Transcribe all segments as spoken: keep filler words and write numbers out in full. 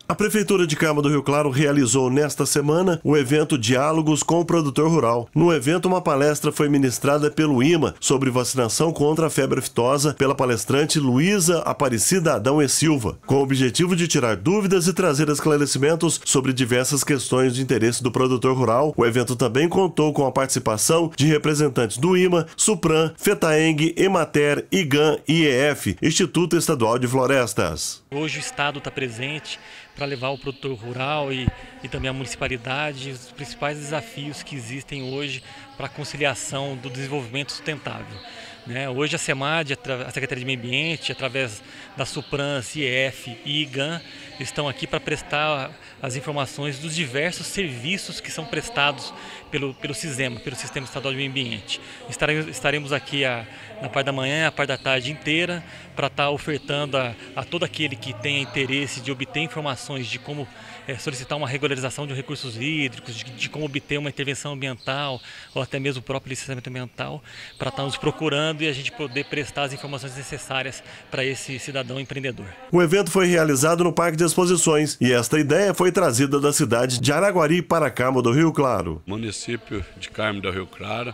A Prefeitura de Carmo do Rio Claro realizou nesta semana o evento Diálogos com o Produtor Rural. No evento, uma palestra foi ministrada pelo I M A sobre vacinação contra a febre aftosa pela palestrante Luísa Aparecida Adão e Silva, com o objetivo de tirar dúvidas e trazer esclarecimentos sobre diversas questões de interesse do produtor rural. O evento também contou com a participação de representantes do I M A, Supram, FETAENG, Emater, IGAM e I E F, Instituto Estadual de Florestas. Hoje o Estado está presente para levar o produtor rural e, e também a municipalidade os principais desafios que existem hoje para a conciliação do desenvolvimento sustentável. Né? Hoje a SEMAD, a Secretaria de Meio Ambiente, através da Supram, I E F e IGAM, estão aqui para prestar as informações dos diversos serviços que são prestados pelo, pelo SISEMA, pelo Sistema Estadual de Meio Ambiente. Estaremos, estaremos aqui a, na parte da manhã, a parte da tarde inteira, para estar ofertando a, a todo aquele que tenha interesse de obter informações de como é, solicitar uma regularização de recursos hídricos, de, de como obter uma intervenção ambiental ou até mesmo o próprio licenciamento ambiental, para estar nos procurando e a gente poder prestar as informações necessárias para esse cidadão empreendedor. O evento foi realizado no Parque de Exposições e esta ideia foi trazida da cidade de Araguari para Carmo do Rio Claro. Município de Carmo do Rio Claro,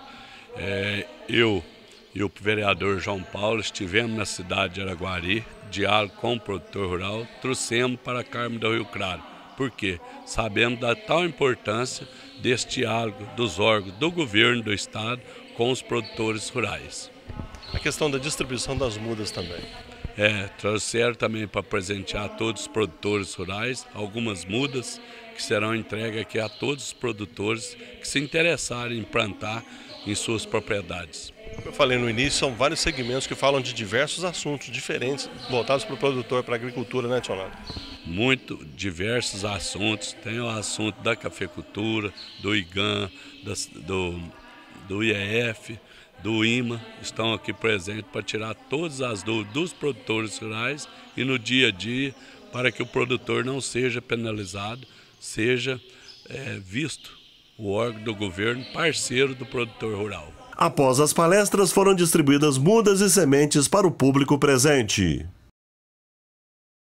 é, eu e o vereador João Paulo estivemos na cidade de Araguari, diálogo com o produtor rural, trouxemos para Carmo do Rio Claro. Por quê? Sabemos da tal importância desse diálogo dos órgãos do governo do estado com os produtores rurais. A questão da distribuição das mudas também. É, trouxeram também para presentear a todos os produtores rurais algumas mudas que serão entregues aqui a todos os produtores que se interessarem em plantar em suas propriedades. Como eu falei no início, são vários segmentos que falam de diversos assuntos diferentes voltados para o produtor, para a agricultura, né, Tionado? Muito diversos assuntos. Tem o assunto da cafeicultura, do IGAM, do, do I E F, do I M A, estão aqui presentes para tirar todas as dúvidas dos produtores rurais e no dia a dia, para que o produtor não seja penalizado, seja é, visto o órgão do governo parceiro do produtor rural. Após as palestras, foram distribuídas mudas e sementes para o público presente.